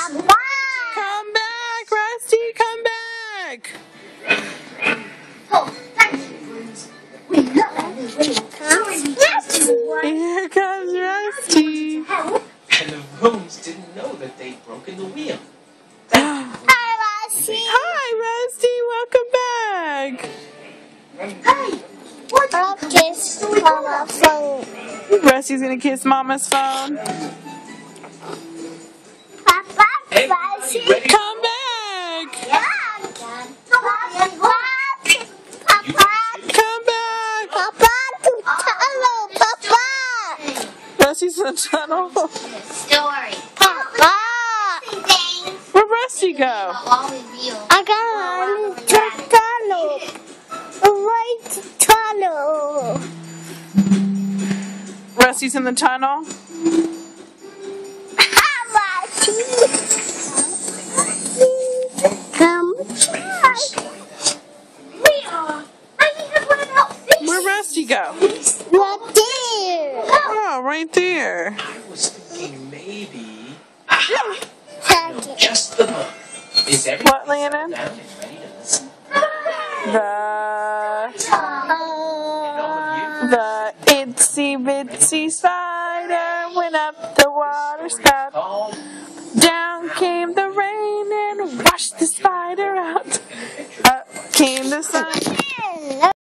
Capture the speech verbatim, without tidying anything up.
Papa! Come back, Rusty, come back! Oh, thank you, friends. We love it. Here comes Rusty. And the rooms didn't know that they'd broken the wheel. Hi, Rusty. Hi, Rusty, welcome back. Hey, what? I'll kiss Mama's phone. Rusty's gonna kiss Mama's phone. Papa, Hey, Rusty. ready? Come back! Yeah, Papa, Papa, Come back! Papa, to tunnel, Papa. Rusty's in the tunnel. Story. Papa. Where'd Rusty go? I got to tunnel. Right to tunnel. Rusty's in the tunnel. Come try. We are. I have one about fish. Where'd Rusty go? Right there. Oh, right there. I was thinking maybe. Aha! No, just the book. Is everyone What, Landon? down and ready to listen? The Uh, the itsy bitsy spider went up the water spout. Called Down came the rain and washed the spider out. Up came the sun.